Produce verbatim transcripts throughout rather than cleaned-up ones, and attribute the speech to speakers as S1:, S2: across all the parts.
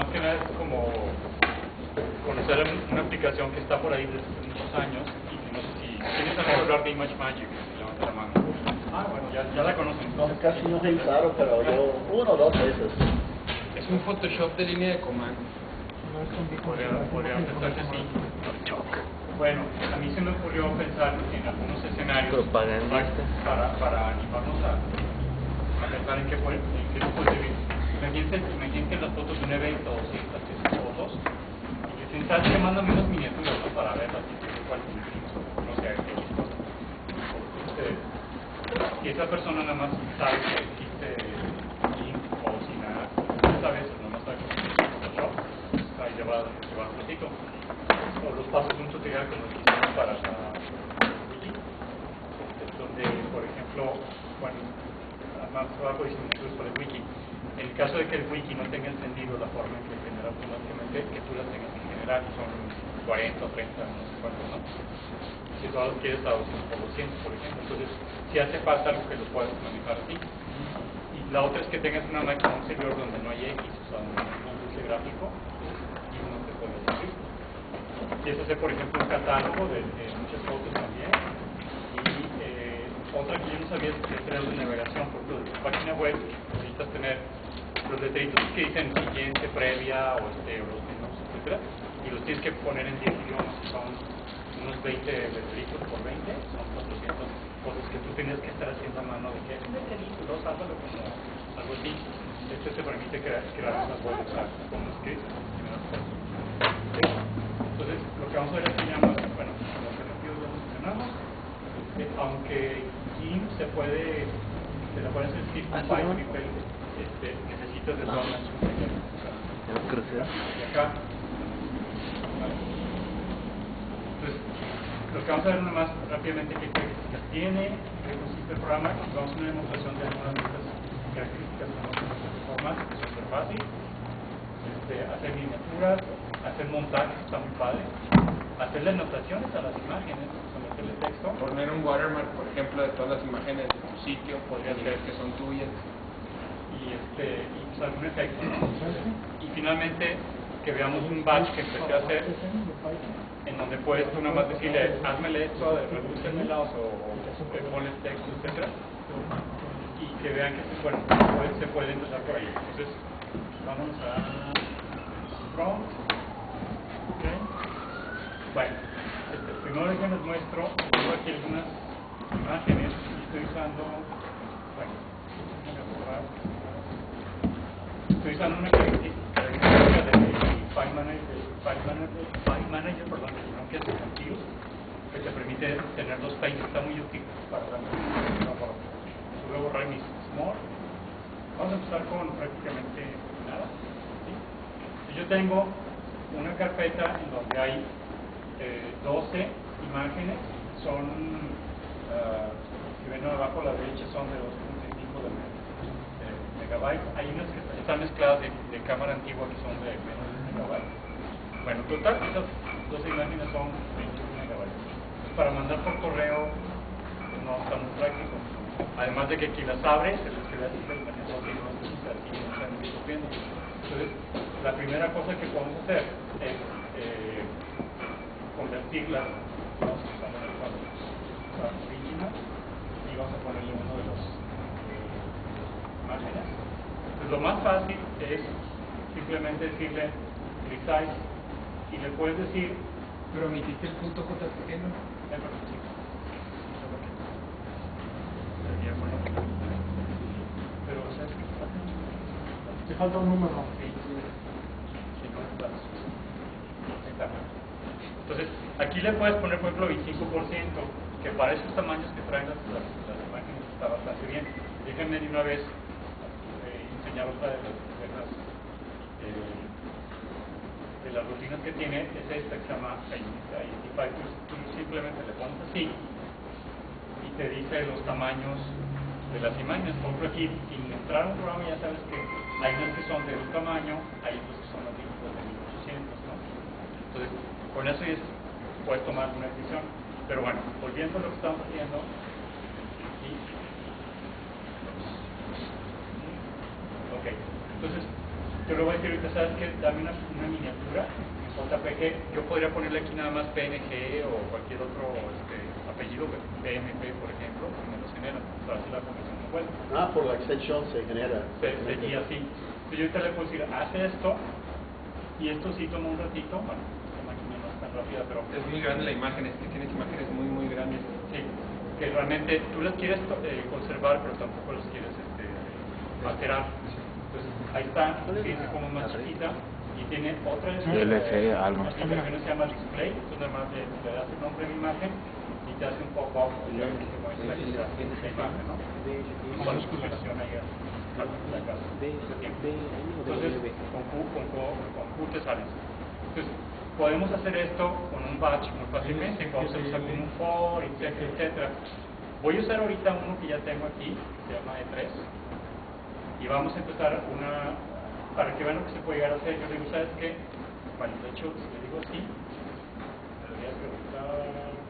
S1: más que nada es como conocer una aplicación que está por ahí desde hace muchos años y que no sé si tienes que hablar de ImageMagick, levanta la mano. Ah, bueno, ya, ya la conocen.
S2: No, casi no he usado, pero yo uno o dos veces.
S3: Es un Photoshop de línea de comando.
S1: Podría, podría pensar que sí. Bueno, a mí se me ocurrió pensar en algunos escenarios
S4: propagandista
S1: para, para animarnos a, a pensar en qué, puede, en qué se puede vivir. Imagínense, imagínense las fotos de un evento, doscientas, trescientas fotos, y que se están llamando menos miniaturas, ¿no? Para verlas y que cuál no sé, qué cosa. Este, si esa persona nada más sabe que existe GIMP o sin nada, muchas veces nada más sabe que existe Photoshop, ahí le va, le va a un ratito. O los pasos de un tutorial como el que hicimos para la wiki, donde, por ejemplo, bueno, más abajo dice muchos para el wiki. En el caso de que el wiki no tenga encendido la forma en que genera automáticamente, que tú las tengas que generar, son cuarenta o treinta, no sé cuántos, ¿no? Si tú los quieres a doscientos por doscientos, por ejemplo, entonces si hace falta algo que lo puedas manejar así. Y la otra es que tengas una máquina, un servidor donde no hay X, o sea, donde no use gráfico, y no te puede servir. Quieres hacer, por ejemplo, un catálogo de, de muchas fotos también. Y eh, otra que yo no sabía es letreros de navegación. Por ejemplo, de tu página web necesitas tener los letreritos que dicen siguiente, previa, o, este, o los menús, etcétera. Y los tienes que poner en diez idiomas. Son unos veinte letreritos por veinte, son cuatrocientas cosas que tú tienes que estar haciendo a mano de que es un letrerito, ¿no? Sálvalo como algo así. Esto te permite crear, crear esas webs como scripts. Entonces, lo que vamos a ver aquí llama, bueno, los alternativos ya los mencionamos, este, aunque GIMP se puede, se le puede hacer script con Python, este, necesitas de todas las
S4: cruces.
S1: y acá. Vale. Entonces, lo que vamos a ver nada más rápidamente qué características tiene, qué consiste el programa, y vamos a hacer una demostración de algunas de estas características que vamos a hacer de forma, que es súper fácil. Este, hacer miniaturas, hacer montajes, está muy padre, hacerle anotaciones a las imágenes, someterle texto,
S3: Poner un watermark, por ejemplo, de todas las imágenes de tu sitio, podría ser que son tuyas.
S1: y, este, y pues, algún efecto, ¿no? Y finalmente que veamos un batch que empecé a hacer en donde puedes tú nada más decirle házmele esto, redúcemelas o, o ponle texto, etcétera, y que vean que bueno, puede, se puede empezar por ahí. Entonces vamos a prompt. Okay. Bueno, este, primero que les muestro, tengo aquí algunas imágenes y estoy usando, bueno, estoy usando una característica de File Manager, File Manager, File Manager, perdón, que es sencillo, que te permite tener dos países, está muy útil para la voy a borrar mis small. Vamos a empezar con prácticamente nada. ¿Sí? Yo tengo una carpeta en donde hay eh, doce imágenes, son, uh, si ven abajo a la derecha, son de dos punto cinco de, de megabytes. Hay unas que están mezcladas de, de cámara antigua que son de menos de un megabyte. Bueno, total, esas doce imágenes son veintiún megabytes. Entonces, para mandar por correo no está muy práctico. Además de que quien las abre se les queda así el mejor que no necesita así, no están escopiendo. Entonces, la primera cosa que podemos hacer es eh, convertirlas, vamos a usar la original y vamos a ponerle uno de los eh, imágenes. Entonces, lo más fácil es simplemente decirle resize y le puedes decir,
S3: pero omitiste el punto J P G, ¿no?
S1: Eh, perdón, sí. Sería bueno. Pero, ¿sabes qué pasa?
S2: Te falta un número.
S1: Sí, sí. Sí, no está. Ahí está. Entonces, aquí le puedes poner, por ejemplo, veinticinco por ciento, que para esos tamaños que traen las, las, las imágenes está bastante bien. Déjenme de una vez eh, enseñar otra de las, de las, eh, de las rutinas que tiene, es esta que se llama Identify. Tú, tú simplemente le pones así y te dice los tamaños de las imágenes. Por ejemplo, aquí, sin entrar a un programa, ya sabes que hay unas que son de un tamaño, hay otras que son de mil ochocientos, ¿no? Entonces, con eso ya puedes tomar una decisión. Pero bueno, volviendo a lo que estamos haciendo, y, ok, entonces, yo le voy a decir ahorita, ¿sabes qué? Dame una, una miniatura J P G, yo podría ponerle aquí nada más P N G o cualquier otro este, apellido, P M P por ejemplo, y me los genera, para hacer la conversión de vuelta.
S2: Ah, por la extensión se genera.
S1: Se, sería así. Entonces yo ahorita le puedo decir, hace esto, y esto sí toma un ratito, bueno, esta máquina no es tan rápida, pero...
S3: Es muy grande la imagen, es que tienes imágenes muy, muy grandes.
S1: Sí, que realmente tú las quieres eh, conservar, pero tampoco las quieres este, alterar. Entonces, ahí está, fíjense como más chiquita, y tiene otra
S4: D L C, algo.
S1: aplicación que se llama Display, entonces nada más le, le das el nombre de la imagen y te hace un pop-up y ya ves que muestra la, la imagen, ¿no? Y cuando su versión ahí a la casa. Entonces, con Q, con Q, con Q te sales. Entonces, podemos hacer esto con un batch muy fácilmente, podemos usar con un for, etcétera, etcétera. Voy a usar ahorita uno que ya tengo aquí, que se llama E tres, y vamos a empezar una, para que vean lo que se puede llegar a hacer. Yo digo, ¿sabes qué? Bueno, de hecho, si le digo así, me debería preguntar,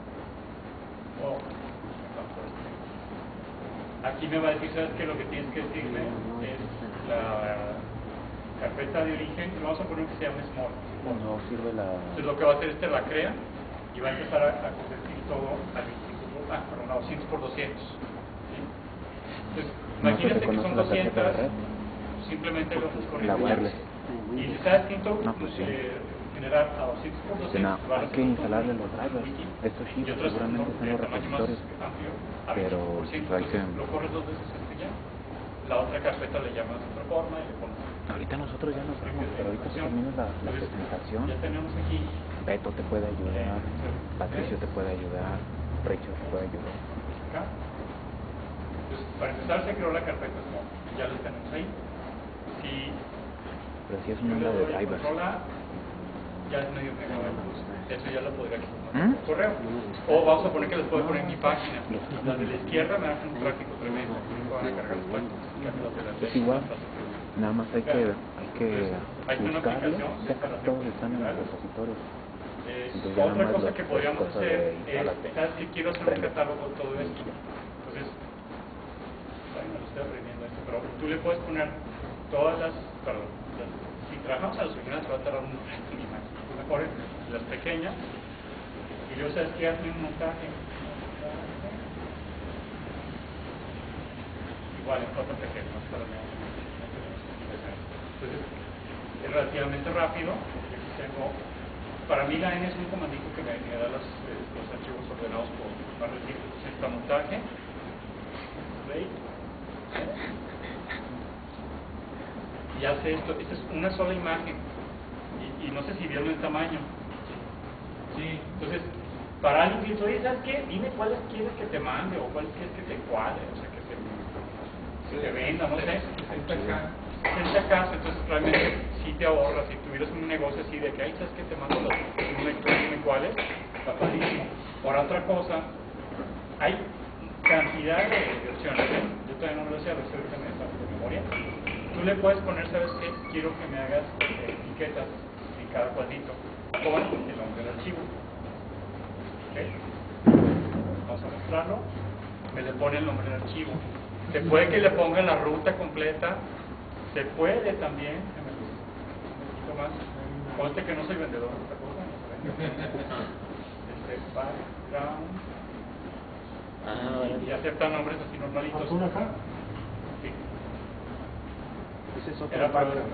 S1: oh, me faltó este. Aquí me va a decir, ¿sabes qué? Lo que tienes que decirme es la carpeta de origen, vamos a poner que se llama Small.
S4: No sirve la...
S1: Entonces lo que va a hacer este la crea y va a empezar a, a convertir todo a veinticinco, ah, perdón, a doscientos por doscientos. ¿Sí? Entonces,
S4: No se
S1: imagínate que
S4: reconoce
S1: son
S4: la tarjeta de
S1: doscientos,
S4: red.
S1: simplemente lo estás
S4: La
S1: corriendo.
S4: wireless.
S1: Y si sabes que esto
S4: No, pues sí.
S1: eh, generar a doscientos por
S4: Dice,
S1: doscientos,
S4: no,
S1: va a
S4: hay
S1: ser
S4: que
S1: un
S4: instalarle
S1: wiki,
S4: los drivers.
S1: wiki,
S4: Estos
S1: y
S4: chips
S1: otros
S4: seguramente
S1: son
S4: están en los
S1: de tamaño más
S4: repositorios.
S1: amplio, a
S4: Pero
S1: veinticinco por ciento,
S4: hay que...
S1: entonces lo corres dos veces este ya. La otra carpeta le llamas de otra forma y le pones.
S4: Ahorita nosotros ya nos vamos, pero ahorita que termine la, la
S1: Entonces,
S4: presentación,
S1: ya tenemos aquí.
S4: Beto te puede ayudar, Patricio te puede ayudar, Richard te puede ayudar.
S1: Acá. Entonces, para empezar se creó la carpeta Small, ya lo tenemos ahí. Si
S4: Pero si es
S1: yo
S4: un
S1: le
S4: mundo de
S1: doy
S4: drivers.
S1: control A, ya es medio megabytes. Eso ya lo podría quitar
S4: ¿Mm?
S1: por correo. O vamos a poner que les puedo poner en mi página. La de la izquierda me hacen un tráfico tremendo. Me van a cargar las páginas.
S4: Es igual, nada más hay que, hay que
S1: Ahí está una
S4: buscarlo,
S1: aplicación
S4: ya casi
S1: para
S4: todos están en los
S1: generales.
S4: repositorios.
S1: Eh,
S4: Entonces ya nada
S1: otra
S4: más
S1: cosa
S4: las-
S1: que
S4: las
S1: podríamos
S4: cosas
S1: hacer
S4: de
S1: es,
S4: instálate.
S1: ¿sabes qué? Quiero hacer un
S4: Prende.
S1: catálogo de todo esto. Entonces, ay, me lo estoy aprendiendo esto, pero tú le puedes poner todas las, perdón, las, si trabajamos a las originales se va a tardar un rato ni más. Mejor las pequeñas, y luego sabes que hazme un montaje. Igual en cuatro P G, no es para nada. Entonces, es relativamente rápido. Aquí tengo, para mí la N es un comandito que me, me da los, eh, los archivos ordenados por más decir, está montaje, play, y hace esto. Esta es una sola imagen, y, y no sé si vieron el tamaño. Sí. Entonces, para alguien que dice, oye, ¿sabes qué? Dime cuáles quieres que te mande, o cuáles quieres que te cuadre, o sea, que te, que te venda, no sé. sesenta K, entonces realmente sí te ahorras. Si tuvieras un negocio así de que, ay, ¿sabes qué? Te mando los dime cuáles, está padrísimo. Por otra cosa, hay cantidad de opciones, ¿eh? Yo todavía no lo sé, a ver si ahorita me sale de memoria. Tú le puedes poner, ¿sabes qué? Quiero que me hagas eh, etiquetas en cada cuadrito con el nombre del archivo. ¿Okay? Vamos a mostrarlo. Me le pone el nombre del archivo. Se puede que le ponga la ruta completa. Se puede también, un poquito más. Conste que no soy vendedor de esta cosa. No se vende. Este, background.
S2: Ah,
S1: Y, y acepta nombres así normalitos.
S2: ¿Azul acá?
S1: Sí.
S2: Ese es otro
S1: Era para
S2: background.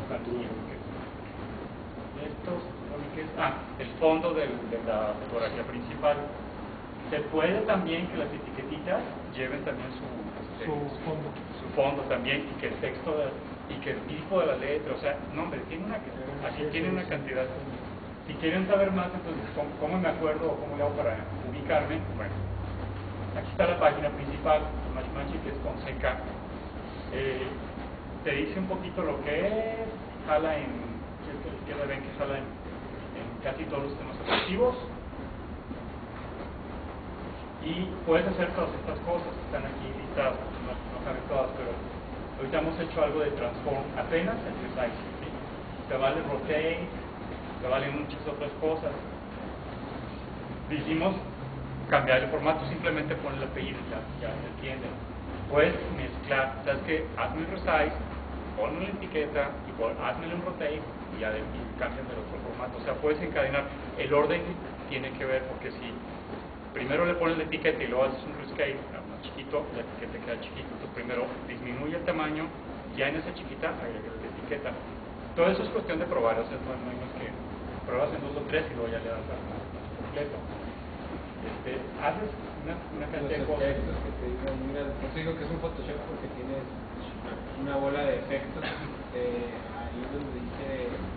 S1: estos, ¿qué es? Ah, el fondo del, de la fotografía principal. Se puede también que las etiquetitas lleven también su, este,
S2: Su fondo.
S1: su fondo también, y que el texto de, y que el tipo de la letra, o sea, no hombre, tiene una, aquí tiene una cantidad. Si quieren saber más, entonces, ¿cómo, cómo me acuerdo o cómo le hago para ubicarme? Bueno, aquí está la página principal, Magic, que es con C K. Eh, te dice un poquito lo que es, jala en, que le ven que jala en, en casi todos los sistemas operativos. Y puedes hacer todas estas cosas, están aquí listadas, no, no saben todas, pero ahorita hemos hecho algo de transform apenas en resize, ¿sí? Te vale rotate, te valen muchas otras cosas. Dijimos cambiar el formato, simplemente poner el apellido y ya, ya se entiende. Puedes mezclar, sabes que hazme un resize ponle la etiqueta, y pon, hazme un rotate y ya de, y cambian del otro formato. O sea, puedes encadenar. El orden tiene que ver porque si primero le pones la etiqueta y luego haces un rescale más chiquito, la etiqueta queda chiquita. Entonces primero disminuye el tamaño, ya en esa chiquita agrega la etiqueta. Todo eso es cuestión de probar, o sea, no, no hay más que pruebas en dos o tres y luego ya le das al completo. Este, haces una, una cantidad de
S3: Los
S1: cosas.
S3: efectos que te digo, mira, por eso digo que es un Photoshop porque tienes una bola de efectos, eh, ahí donde dice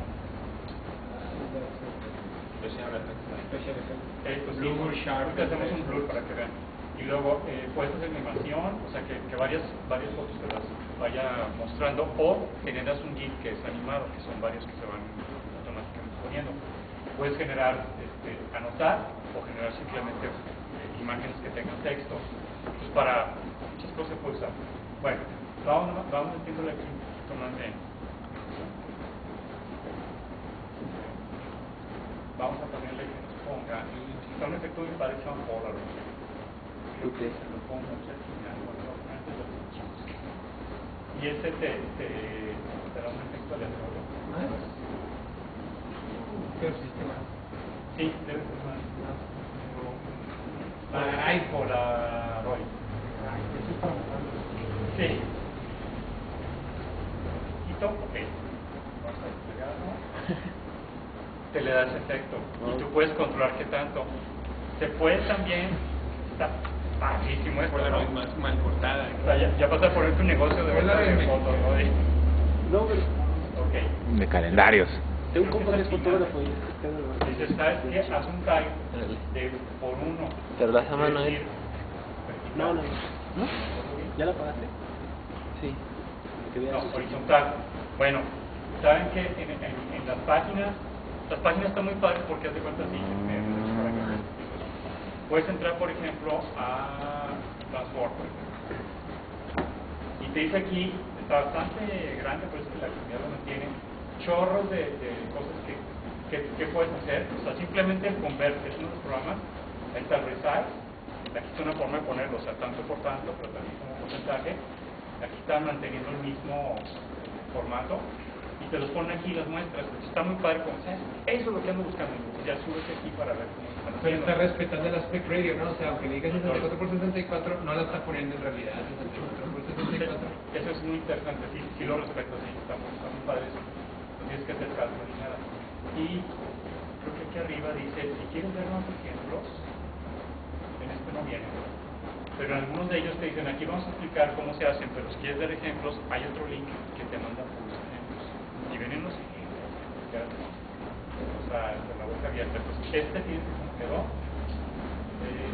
S1: Special effects.
S3: Special Effects,
S1: Esto sí,
S3: Blur, Sharp,
S1: ahorita hacemos un blur para que vean. Y luego eh, puedes hacer animación, o sea que, que varias, varias fotos te las vaya mostrando, o generas un GIF que es animado, que son varios que se van automáticamente poniendo. Puedes generar, este, anotar, o generar simplemente eh, imágenes que tengan texto. Entonces para muchas cosas se puede usar. Bueno, vamos, vamos metiéndole aquí un poquito más de... Vamos a ponerle que nos ponga, está un efecto de Parection Polaroid. Creo que se lo pongo al final, bueno, antes de los chicos. Y ese te, te, te da un efecto aleatorio.
S3: ¿Más? ¿Qué sistema?
S1: Sí, debe ser más. Ay, Polaroid. Sí. Quito, ok. Vamos a desplegarlo. Te le da ese efecto. Y tú puedes controlar qué tanto. Se puede también, está padrísimo esto,
S3: Por la
S1: ¿no?
S3: más mal cortada.
S1: O sea, ya, ya pasa por tu negocio de venta de fotos, ¿no? De-
S2: No, pero
S1: Ok.
S4: De calendarios.
S2: tengo un compa que es fotógrafo y este
S1: Dices, ¿sabes qué? Haz un type de por uno.
S4: Pero lo hace a
S1: Es
S4: mano,
S1: decir,
S4: ¿eh?
S1: vertical.
S2: No, no, no. ¿Ya la pagaste? Sí. Que veas
S1: No,
S2: eso.
S1: horizontal. Bueno, saben que en, en, en las páginas, las páginas están muy padres porque haz de cuenta así. eh, para que vean. Puedes entrar, por ejemplo, a Transform, por ejemplo. Y te dice aquí, está bastante grande, por eso que la comunidad lo mantiene, chorros de, de cosas que, que, que puedes hacer. O sea, simplemente el Convert, que es uno de los programas, ahí está el Resize, aquí está una forma de ponerlo, o sea, tanto por tanto, pero también como porcentaje. Aquí están manteniendo el mismo formato y te los ponen aquí las muestras. Entonces, está muy padre como, ¿sabes? Eso es lo que ando buscando. Entonces ya subes aquí para ver cómo están
S3: Pero
S1: haciendo.
S3: está respetando el aspect ratio, ¿no? O sea, aunque le digas sesenta y cuatro por sesenta y cuatro, no la está poniendo en realidad sesenta y cuatro por sesenta y cuatro.
S1: Eso es muy interesante, sí, sí lo respeto, sí, está muy, está muy padre eso. No tienes que hacer cálculo ni nada. Y creo que aquí arriba dice, si quieres ver más ejemplos, en este no viene, pero en algunos de ellos te dicen, aquí vamos a explicar cómo se hacen, pero si quieres ver ejemplos, hay otro link que te manda puros ejemplos. Y vienen los ejemplos, fíjate, o sea, con la boca abierta. Pues este fíjense cómo quedó. Eh,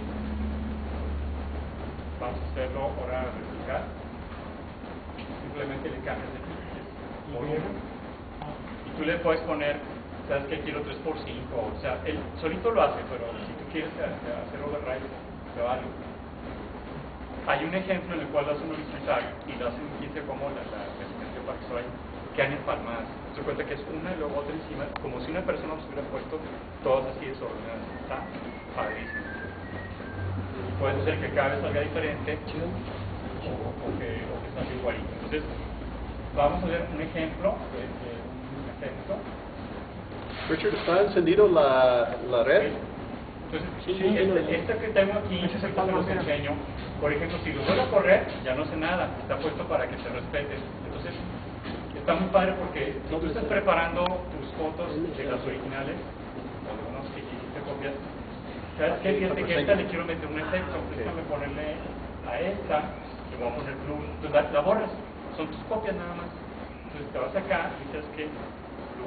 S1: vamos a hacerlo ahora a replicar. Simplemente le cambias de volumen y tú le puedes poner, sabes que quiero tres por cinco, o sea, él solito lo hace, pero si tú quieres hacer override, te vale. Hay un ejemplo en el cual lo hacen horizontal y lo hacen, quién sabe cómo, la, la presentación para que se vayan, quedan empalmadas. Se cuenta que es una y luego otra encima, como si una persona los hubiera puesto todas así desordenadas. Está padrísimo. Y puedes hacer que cada vez salga diferente o, o que, o que salga igualito. Entonces, vamos a ver un ejemplo de, de un efecto.
S2: Richard, ¿está encendido la, la red?
S1: Entonces,
S2: Sí,
S1: sí,
S2: sí,
S1: este,
S2: no, no.
S1: este que tengo aquí, este que los enseño, por ejemplo, si lo vuelvo a correr, ya no sé nada, está puesto para que te respetes. Entonces, está muy padre porque si tú estás preparando tus fotos de las originales, o de unos que hiciste copias, ¿sabes qué? Fíjate que a esta le quiero meter un efecto, déjame ponerle a esta, le voy a poner blue, entonces la, la borras, son tus copias nada más. Entonces te vas acá y dices que blue.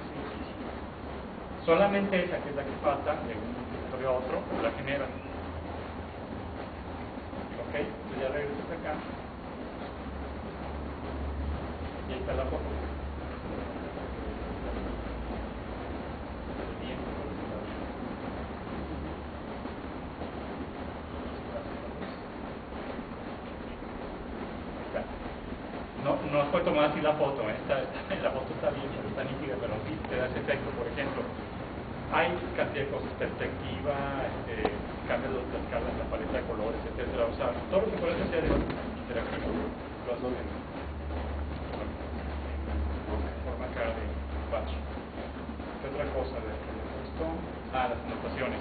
S1: Solamente esa, que es la que falta, de un directorio a otro, la genera. Ok, entonces ya regresas acá. Y ahí está la foto. Bien. Ahí está. No, no fue tomada así la foto, ¿eh? Está, está, la foto está bien, está nítida, pero sí te da ese efecto. Por ejemplo, hay cantidad de cosas, perspectiva, este, cambios de las escalas, la paleta de colores, etcétera. O sea, todo lo que puedes hacer es interactivo. Lo haces en- manera de batch. ¿Qué otra cosa de esto? Ah, las anotaciones.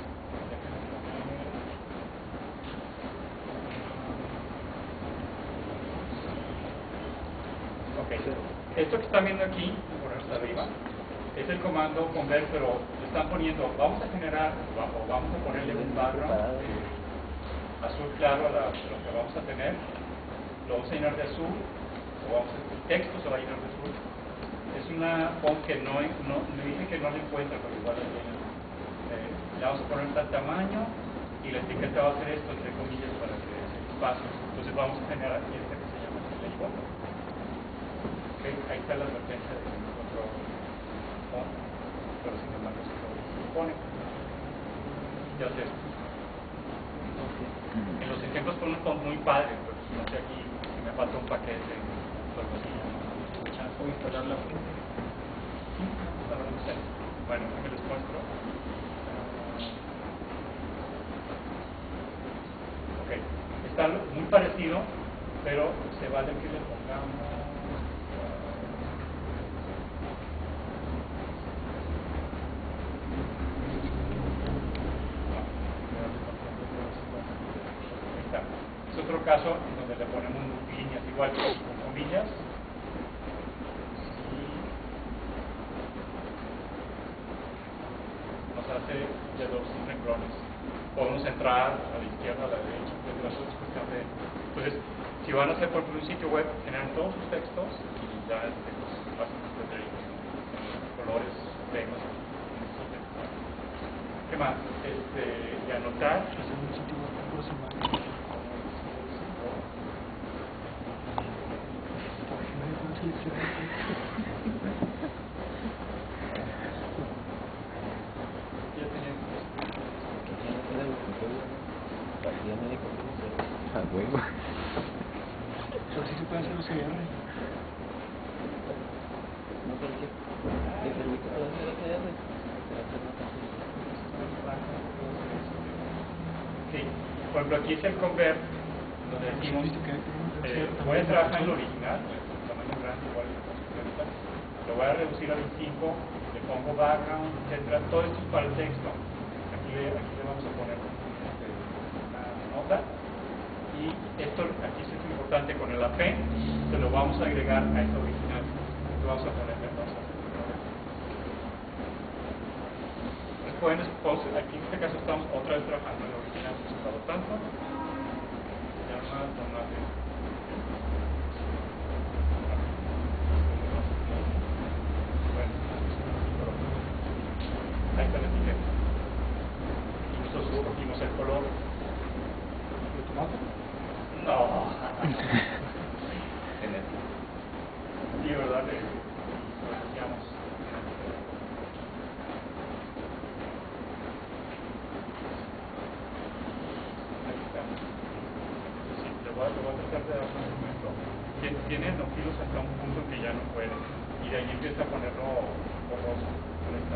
S1: Ok, esto que están viendo aquí, por hasta arriba, es el comando convert, pero le están poniendo, vamos a generar, o vamos a ponerle un background eh, azul claro a, la, a lo que vamos a tener, lo vamos a llenar de azul, o vamos a, el texto se va a llenar de azul. Es una font que no, no me dicen que no la encuentra, pero igual la tienen. Eh, le vamos a poner tal tamaño y la etiqueta va a hacer esto, entre comillas, para que sea espacio. Entonces vamos a generar aquí este que se llama label. Okay, ahí está la advertencia de nuestro font, pero sin embargo se lo pone. Ya sé. En los ejemplos pone un font muy padre, pero no sé aquí si me falta un paquete o algo así.
S3: ¿Puedo instalar la fuente?
S1: Sí, la verdad no sé. Bueno, me les muestro. Ok, está muy parecido, pero se vale que le pongamos. Es otro caso en donde le ponemos líneas igual con comillas y nos hace de dos renglones. Podemos entrar a la izquierda, a la derecha, etcétera. Eso es cuestión de. Entonces, si van a hacer por ejemplo un sitio web, generan todos sus textos y ya este, pues, hacen sus letreros, colores, temas. ¿Qué más? Este, y anotar.
S2: Hacer un sitio web con puras imágenes.
S4: A huevo.
S2: Pero sí se puede hacer los C R. No, pero ¿qué? ¿Te permite hacer los C R?
S1: Sí, por ejemplo aquí es el convert, donde decimos, eh, voy a trabajar en lo original, el tamaño grande, igual lo voy a reducir a veinticinco, le pongo background, etcétera. Todo esto es para el texto. Aquí le, aquí le vamos a poner una nota. Y esto, aquí sí es importante, con el append se lo vamos a agregar a esta original. Lo vamos a poner entonces. Después, aquí en este caso estamos otra vez trabajando en el original, no se ha dado tanto. Se llama tomate. Bueno, ahí está la etiqueta. Y nosotros escogimos el color.
S2: ¿De tomate?
S1: No. Sí, ¿verdad? Que lo decíamos. Ahí está. Sí, le voy a, le voy a tratar de dar un momento. Tiene los filos hasta un punto en que ya no puede. Y de ahí empieza a ponerlo borroso. Ahí está.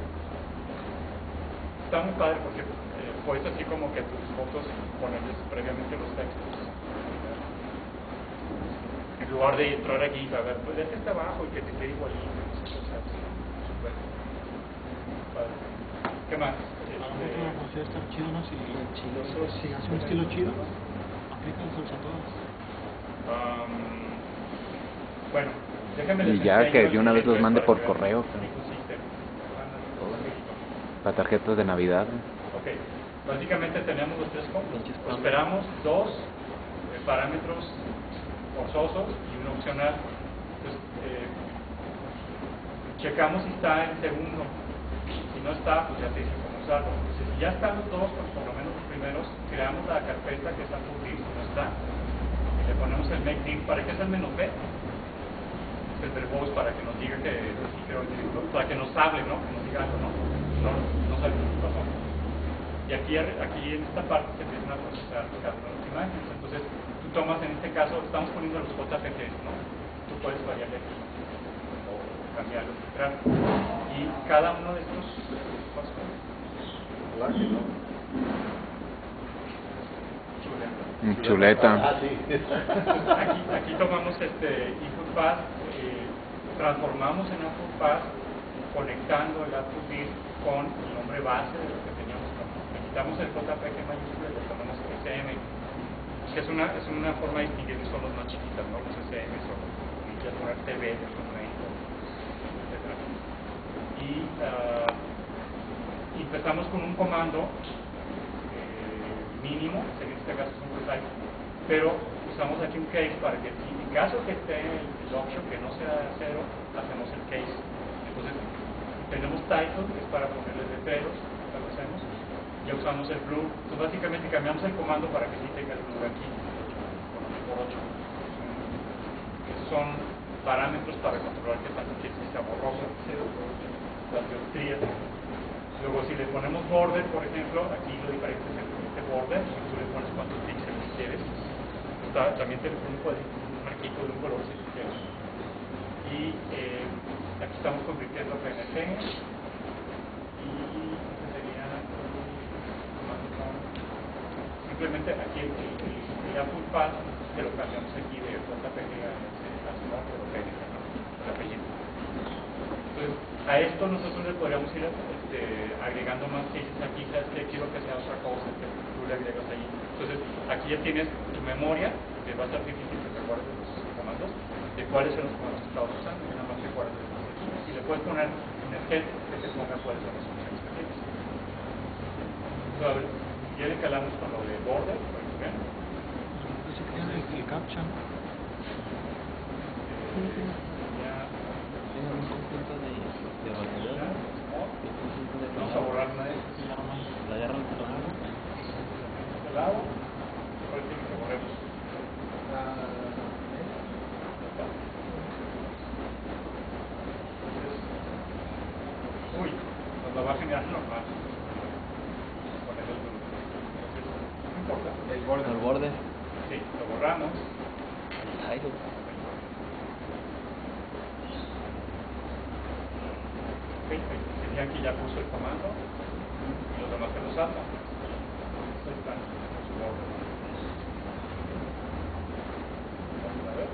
S1: Está muy padre porque eh, puedes así como que tus fotos ponerles previamente los textos. En lugar de entrar aquí y a ver, pues este está abajo y que te quede igualito. Super. Padre. ¿Qué más?
S2: A lo
S1: Este,
S2: mejor podría estar chido, ¿no? Si,
S4: Chido.
S2: si hace un estilo chido, aplícalos a todos.
S1: um, bueno, déjenme
S4: Y
S1: les
S4: ya
S1: enseño
S4: que
S1: el
S4: de una vez los
S1: ejemplo
S4: mande
S1: para
S4: por
S1: que vean
S4: correo,
S1: cómo consiste.
S4: para tarjetas de Navidad.
S1: Ok, básicamente tenemos los tres combos.
S2: Pinches palos.
S1: Esperamos dos eh, parámetros forzosos y uno opcional. Entonces, eh, checamos si está en segundo. Si no está, pues ya te dice cómo usarlo. Entonces, si ya están los dos, pues por lo menos los primeros, creamos la carpeta que está por div, si no está. Y le ponemos el make div. ¿Para qué es el menos B? El verbose para que nos diga que, para que nos hable, ¿no? Que nos diga algo, ¿no? No, no sabe qué pasó. Y aquí, aquí en esta parte se empiezan a procesar cada una de las imágenes. Entonces, tú tomas en este caso, estamos poniendo los J P Gs, ¿no? Tú puedes variarle aquí o cambiarlo, filtrar. Y cada uno de estos pasos.
S4: Chuleta.
S1: Ah, sí. Aquí, aquí tomamos este input path, eh, transformamos en output path conectando el output disk con el nombre base de lo que teníamos. Le quitamos el J P G mayúscula y le ponemos S M, que es una, es una forma de distinguir que son los más chiquitas, ¿no? Los S M son, y ya poner T V, etcétera. Y, uh, y empezamos con un comando eh, mínimo, en este caso es un type, pero usamos aquí un case para que si en caso que esté el option que no sea cero, hacemos el case. Entonces tenemos title, que es para ponerle letreros, lo hacemos, ya usamos el blue. Entonces básicamente cambiamos el comando para que sí tenga el blue aquí, con ocho por ocho. Esos son parámetros para controlar que tanto que sea borroso, las dioptrías. Luego si le ponemos border, por ejemplo, aquí lo diferente es este border, y tú le pones cuántos píxeles quieres. Está, también te pone un, un marquito de un color si tú quieres. Y eh, aquí estamos convirtiendo a P N G. Y este sería simplemente aquí el, el, el output path que lo cambiamos aquí de J P G a Smart o P N G, el apellido. Entonces, a esto nosotros le podríamos ir este, agregando más cases aquí, sabes que quiero que sea otra cosa que tú le agregas ahí. Entonces, aquí ya tienes tu memoria, que va a ser difícil que te acuerdes de los comandos, de cuáles son los comandos que estabas usando, y nada más te acuerdas de los aquí. Y le puedes poner en el head que te ponga cuáles son las opciones que tienes. Entonces, a ver, ya le calamos con lo de border, por ejemplo.
S2: Pues se crea el captcha. Tengan un conjunto de, de valores.
S1: Vamos a borrar una de estas.
S2: La agarran de lado.
S1: De lado. ¿Cuál tiene que borremos? Uy, nos la va a generar normal. Poner el blue. Entonces, no importa.
S3: El borde.
S2: El borde.
S1: Sí, lo borramos.
S2: Ay, lo-
S1: Sería que ya puso el comando y los demás que lo saltan. Ahí están en su orden. Vamos a ver.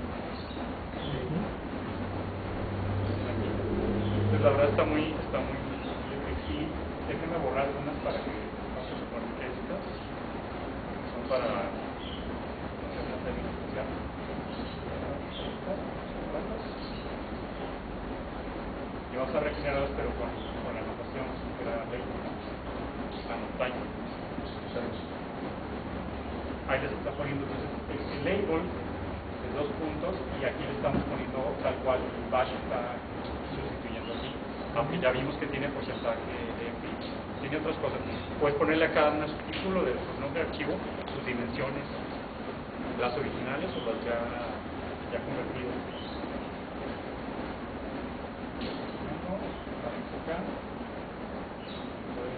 S1: Pues la verdad está muy, está muy, aquí déjenme borrar algunas para que no se suponen que estas son para hacer una serie especial. Y vamos a regenerarlas pero con, con la notación que era ley, anotar. Ahí les está poniendo entonces el label de dos puntos y aquí le estamos poniendo tal cual el bash está sustituyendo aquí, aunque ya vimos que tiene porcentaje de pitch, tiene otras cosas. Puedes ponerle a cada uno su título de su nombre de archivo, sus dimensiones, las originales o las ya, ya convertidas. Acá. Pues,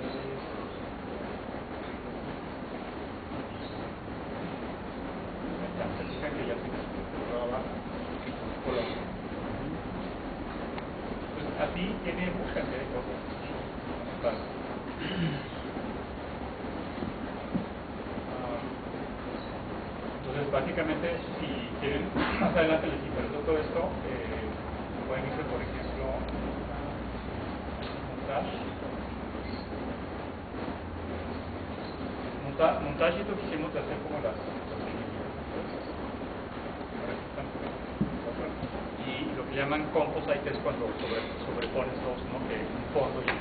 S1: ya se fijan que ya se color abajo, color. Pues así tiene mucha cantidad de cosas. Vale. Ah, entonces básicamente si quieren más adelante les interesa todo esto, eh, pueden irse por ejemplo montaje. Montaje es lo que hicimos de hacer como las, las y lo que llaman composite es cuando sobre, sobrepones dos, ¿no? Que un fondo y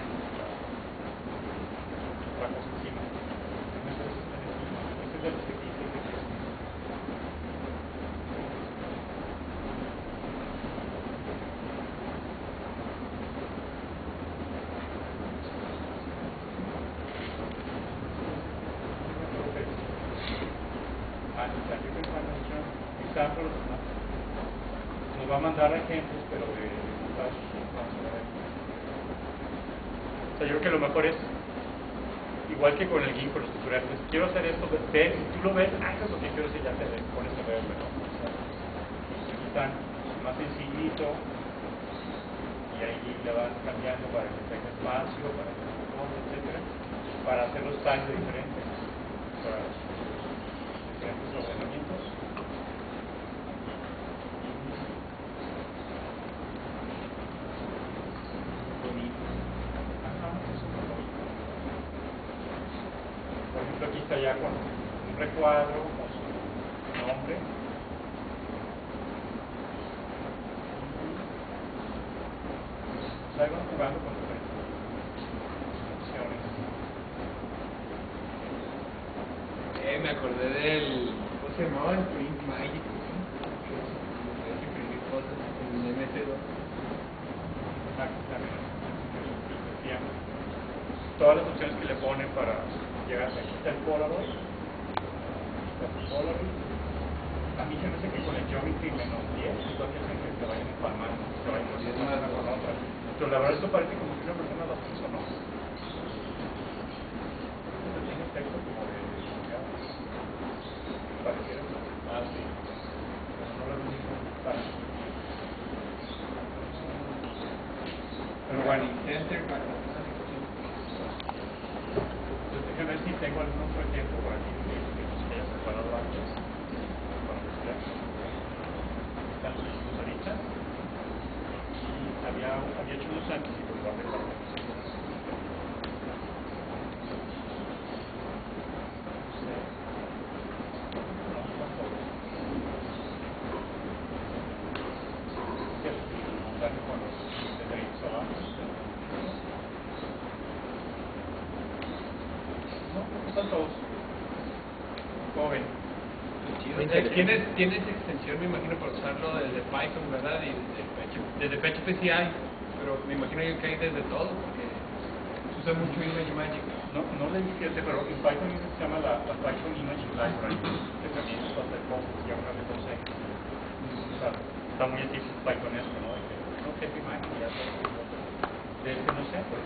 S1: otra cosa encima. Ese es, ese es de los que quise que nos va a mandar ejemplos, pero de montaje. O sea, yo creo que lo mejor es, igual que con el GIMP, con los tutoriales, pues, quiero hacer esto, ves, si tú lo ves, ah, eso es lo que quiero decir, ya te pones a ver, pero o sea, aquí están más sencillito, y ahí le vas cambiando para que tenga espacio, para que tenga todo, etcétera, para hacer los tags diferentes, para diferentes ordenamientos. aquí está ya con un recuadro, con su nombre. Ahí van jugando con diferentes opciones.
S3: Eh, me acordé del... ¿Cómo se llamaba? El Print Magic. Que puedes imprimir cosas en M S dos.
S1: Exactamente. Decían todas las opciones que le ponen para llegar. Aquí está el Polaroid. Está el Polaroid. A mí se me hace que con el Geometry menos diez es lo que hacen que se vayan empalmando, que se vayan haciendo una con otra. Pero la verdad esto parece como que una persona lo puso, ¿no? Esto tiene efecto como de... pareciera... Ah, sí. Pero no lo veo ningún tal. Pero bueno,
S3: Center para
S1: pues déjame ver si tengo algún otro ejemplo por aquí que nos haya separado antes. Para que se vea. Están los discos ahorita. Había, había hecho unos años y los guardé para que no se puedan. No, son todos. Que montar con los dedritos abajo. No, son todos. Joven.
S3: Tienes, tienes extensión, me imagino, para usarlo desde Python, ¿verdad? Y desde P H P, desde P H P sí hay, pero me imagino yo que hay desde todo, porque se usa mucho ImageMagick.
S1: No, no le fíjate, pero en Python hay una que se llama la, la Python Image Library, que también es para hacer cosas, ya una vez no sé. O sea, está muy antiguo Pythonesco, ¿no? De que no sé qué imagen ya todo. De este no sé, pues.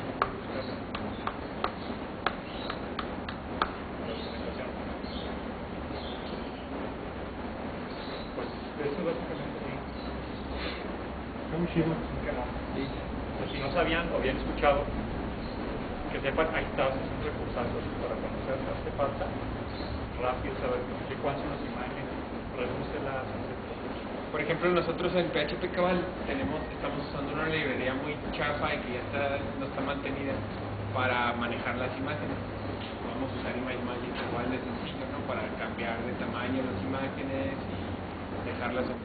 S1: Eso básicamente sí.
S2: Muy chido.
S1: Que no.
S2: Sí.
S1: Pues si no sabían o habían escuchado, que sepan, ahí está, es un recursazo para conocer, hace falta rápido saber qué cuáles son las imágenes, redúcelas, etcétera.
S3: Por ejemplo, nosotros en P H P Cabal tenemos, estamos usando una librería muy chafa y que ya está, no está mantenida para manejar las imágenes. Vamos a usar ImageMagick igual de sencillo, ¿no? Para cambiar de tamaño las imágenes y dejarlas en...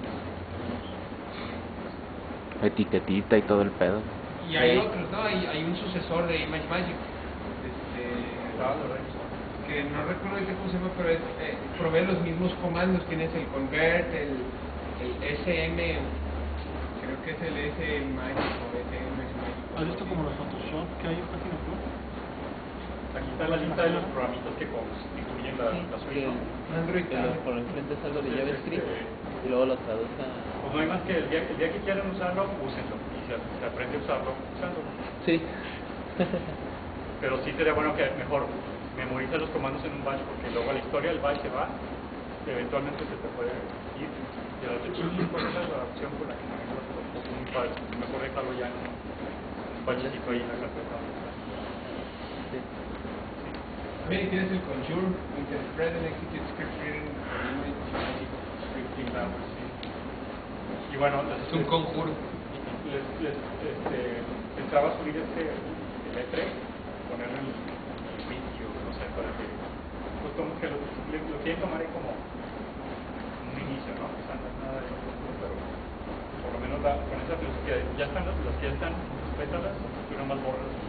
S4: Etiquetita y todo el pedo.
S3: Y hay otros, ¿no? Hay, hay un sucesor de ImageMagick, este, que no recuerdo ahorita cómo se llama, pero es, eh, provee los mismos comandos. Tienes el convert, el, el S M, creo que es el S-Magic o S M Magic.
S2: ¿Has visto como los Photoshop que hay en páginas web?
S1: Aquí está la lista de los programitas que constituyen la, la suite, ¿no?
S3: Android
S2: Que lo- por enfrente es algo de
S1: Entonces,
S2: JavaScript
S1: este,
S2: y luego lo traduce a...
S1: Pues no hay más que el día, el día que quieran usarlo, úsenlo. Y se, se aprende a usarlo usándolo.
S2: Sí.
S1: Pero sí sería bueno que mejor memorice los comandos en un batch, porque luego la historia del batch se va, eventualmente se te puede ir. Y a la de ¿cuál es la opción con la que manejas los costos? Muy padre. Mejor dejarlo ya en un batchecito ahí en la carpeta.
S2: Sí.
S3: También tienes el Conjure, Interpret and Execute Script Reading for ImageMagick.
S1: Scripting language, sí. Y bueno, les,
S3: Es un conjuro.
S1: les, les este, pensaba subir este el E tres, ponerlo en el vídeo, no sé, para que, pues como que lo, lo quieren tomar ahí como un inicio, ¿no? O sea, no es nada de eso, pero por lo menos la, con esa filosofía, ya están las, las que ya están, pétalas, y nomás borras